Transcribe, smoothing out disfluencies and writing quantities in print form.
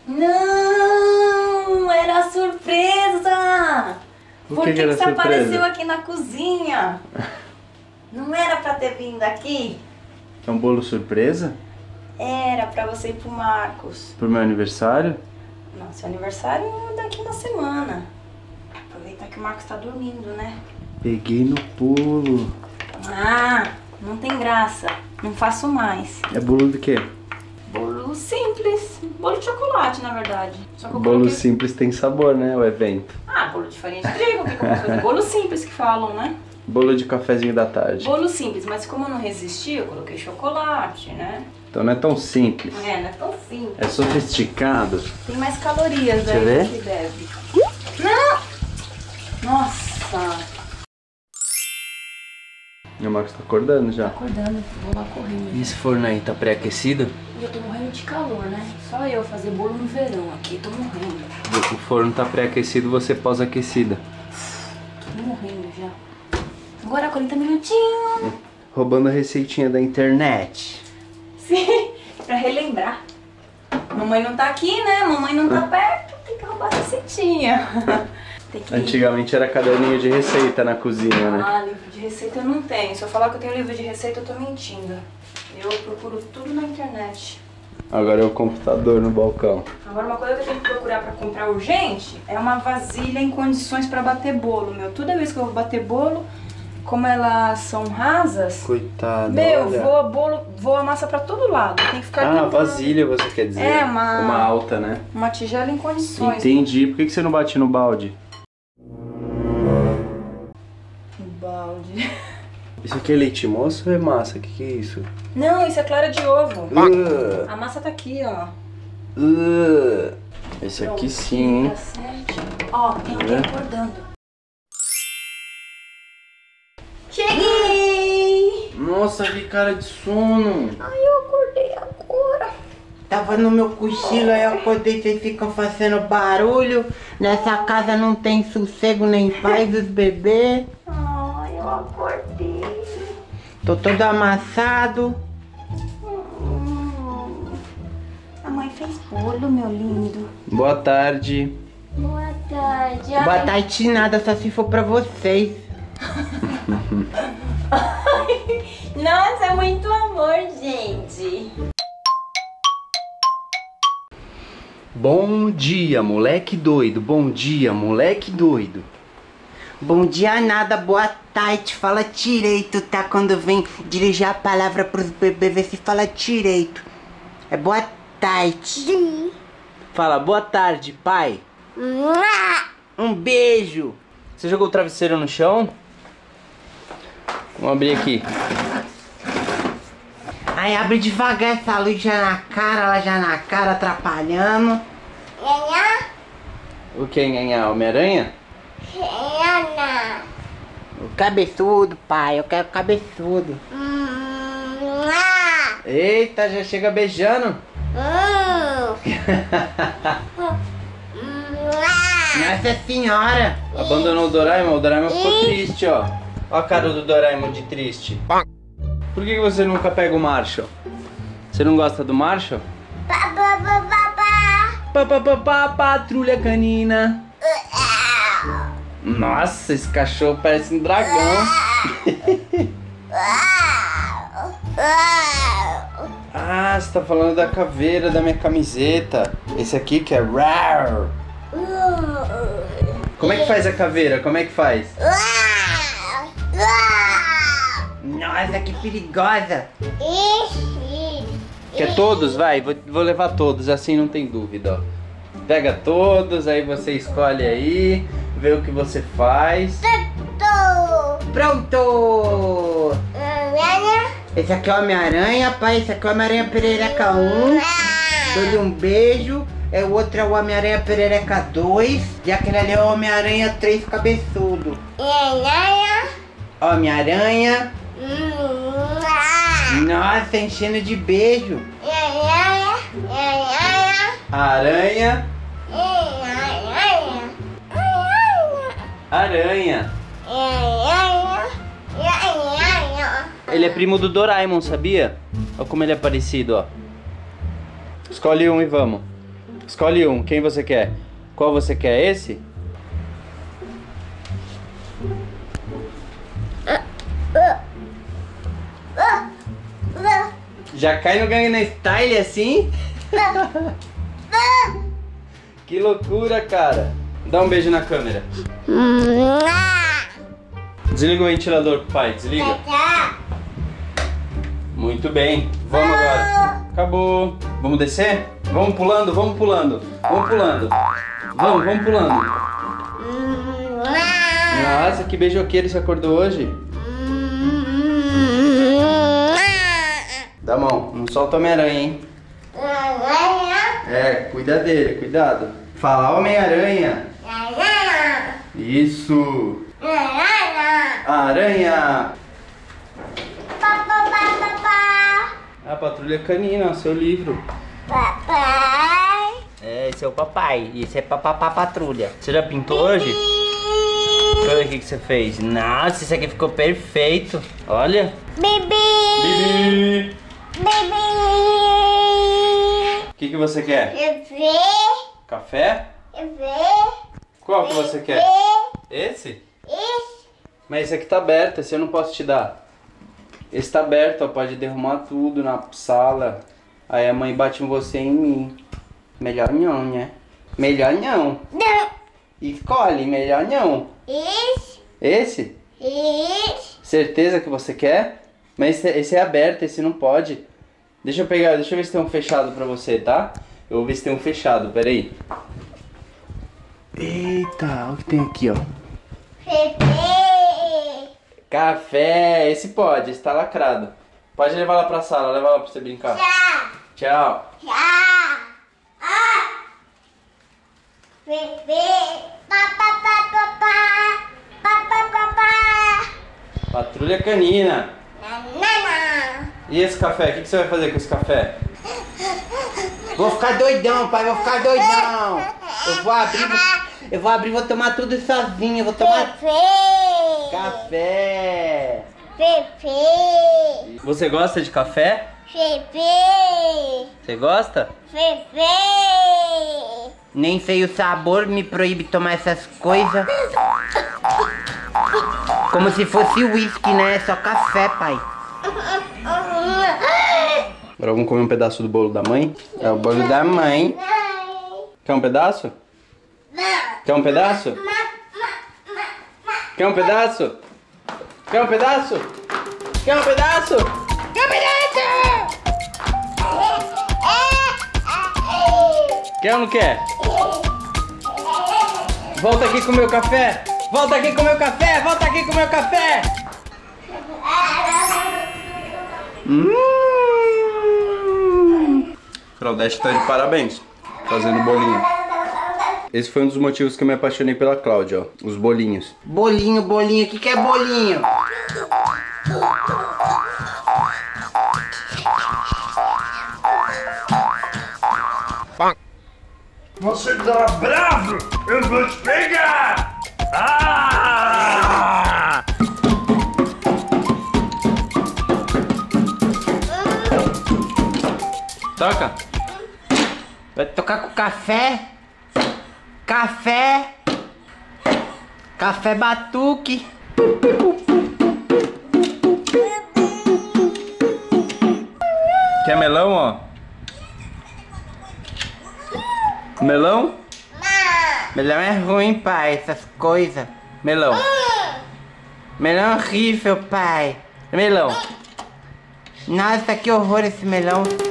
Não, era surpresa! Por que era você surpresa? apareceu aqui na cozinha? Não era pra ter vindo aqui? É um bolo surpresa? Era pra você ir pro Marcos. Pro meu aniversário? Não, seu aniversário é daqui uma semana. Aproveitar que o Marcos tá dormindo, né? Peguei no pulo. Ah, não tem graça. Não faço mais. É bolo do quê? Bolo simples. Bolo de chocolate, na verdade. Só que eu Bolo coloquei... simples tem sabor, né? O evento. Ah, bolo de farinha de trigo. O que eu posso fazer? Bolo simples que falam, né? Bolo de cafezinho da tarde. Bolo simples, mas como eu não resisti, eu coloquei chocolate, né? Então não é tão simples. Não é tão simples. É sofisticado. Tem mais calorias Deixa eu aí ver. do que deve. Não! Nossa! O Marcos tá acordando já. Tá acordando, vou lá correr. E esse forno aí, tá pré-aquecido? Eu tô morrendo de calor, né? Só eu fazer bolo no verão aqui, tô morrendo. O forno tá pré-aquecido, você pós-aquecida. Tô morrendo já. Agora 40 minutinhos. Roubando a receitinha da internet. Sim, pra relembrar. Mamãe não tá aqui, né? Mamãe não tá perto, tem que roubar a receitinha. Tem que... Antigamente era caderninho de receita na cozinha, né? Ah, livro de receita eu não tenho. Se eu falar que eu tenho livro de receita, eu tô mentindo. Eu procuro tudo na internet. Agora é o computador no balcão. Agora uma coisa que eu tenho que procurar pra comprar urgente é uma vasilha em condições pra bater bolo, meu. Toda vez que eu vou bater bolo, como elas são rasas, Coitada, meu, olha. voa massa pra todo lado. Tem que ficar Ah, limpando. vasilha você quer dizer? É, uma alta, né? Uma tigela em condições. Entendi. Por que você não bate no balde? Um balde. Isso aqui é leite moço ou é massa? O que é isso? Não, isso é clara de ovo. A massa tá aqui, ó. Esse aqui sim, hein? Tá certo. Ó, tem alguém acordando. Cheguei! Nossa, que cara de sono. Ai, eu acordei agora. Tava no meu cochilo, aí eu acordei, vocês ficam fazendo barulho. Nessa casa não tem sossego nem paz dos bebês. Ai, eu acordei. Tô todo amassado. A mãe fez bolo, meu lindo. Boa tarde. Boa tarde. Boa tarde nada, só se for pra vocês. Nossa, é muito amor, gente. Bom dia, moleque doido. Bom dia, moleque doido. Bom dia nada, boa tarde, fala direito, tá? Quando vem dirigir a palavra pros bebês, vê se fala direito. É boa tarde. Fala, boa tarde, pai. Um beijo. Você jogou o travesseiro no chão? Vamos abrir aqui. Aí abre devagar essa luz já na cara, ela já na cara, atrapalhando. O que, Nhanhá? Homem-Aranha? O cabeçudo, pai, eu quero cabeçudo. Eita, já chega beijando. Nossa senhora. Abandonou o Doraemon ficou triste, ó. Ó a cara do Doraemon de triste. Por que você nunca pega o Marshall? Você não gosta do Marshall? Patrulha canina. Nossa, esse cachorro parece um dragão. Ah, você tá falando da caveira da minha camiseta. Esse aqui que é rar. Como é que faz a caveira? Como é que faz? Nossa, que perigosa. Quer todos? Vai, vou levar todos, assim não tem dúvida, ó. Pega todos, aí você escolhe aí, vê o que você faz. Pronto. Esse aqui é o Homem-Aranha, pai. Esse aqui é o Homem-Aranha Perereca 1. Dou-lhe um beijo. O outro é o Homem-Aranha Perereca 2. E aquele ali é o Homem-Aranha 3 cabeçudo. Homem-Aranha. Nossa, enchendo de beijo. Aranha. Aranha. Ele é primo do Doraemon, sabia? Olha como ele é parecido, ó. Escolhe um e vamos. Escolhe um. Quem você quer? Qual você quer? Esse? Já cai no Gangnam Style assim? Que loucura, cara. Dá um beijo na câmera. Desliga o ventilador, pai. Desliga. Muito bem. Vamos agora. Acabou. Vamos descer? Vamos pulando, vamos pulando. Vamos pulando. Vamos pulando. Nossa, que beijoqueiro você acordou hoje. Dá a mão. Não solta o Homem-Aranha, hein? É, cuida dele, cuidado. Fala Homem-Aranha. Isso. Aranha. A Patrulha Canina, seu livro. Papai. É, esse é o papai. E esse é papapá patrulha. Você já pintou hoje? Olha o que você fez. Nossa, isso aqui ficou perfeito. Olha. Bibi. Bibi. O que você quer? Café? Qual que você quer? Esse? Mas esse aqui tá aberto, esse eu não posso te dar. Esse tá aberto, ó, pode derrumar tudo na sala. Aí a mãe bate em você e em mim. Melhor não, né? Melhor não. Escolhe, melhor não. Esse? Certeza que você quer? Mas esse é aberto, esse não pode. Deixa eu pegar, deixa eu ver se tem um fechado pra você, tá? Eu vou ver se tem um fechado, peraí. Eita, olha o que tem aqui, ó. Café, esse pode, esse tá lacrado. Pode levar lá pra sala, leva lá pra você brincar. Tchau. Patrulha Canina. E esse café? O que você vai fazer com esse café? Vou ficar doidão, pai, vou ficar doidão. Eu vou abrir, vou tomar tudo sozinho. Eu vou tomar café. Você gosta de café? Você gosta? Nem sei o sabor, me proíbe tomar essas coisas. Como se fosse uísque, né? É só café, pai. Agora vamos comer um pedaço do bolo da mãe. É o bolo da mãe. Quer um pedaço? Quer um pedaço? Quer um pedaço? Quer um pedaço? Quer um pedaço? Quer um pedaço? Quer ou não quer? Volta aqui com o meu café! Volta aqui com o meu café! Volta aqui com o meu café! Claudete tá de parabéns, fazendo bolinho. Esse foi um dos motivos que eu me apaixonei pela Cláudia, ó. Os bolinhos. Bolinho, bolinho, o que é bolinho? Você tá bravo? Eu vou te pegar! Ah! Toca! Vai tocar com café? Café? Café batuque? Quer melão, ó? Melão? Melão é ruim, pai, essas coisas. Melão. Melão é horrível, pai. Melão. Nossa, que horror esse melão.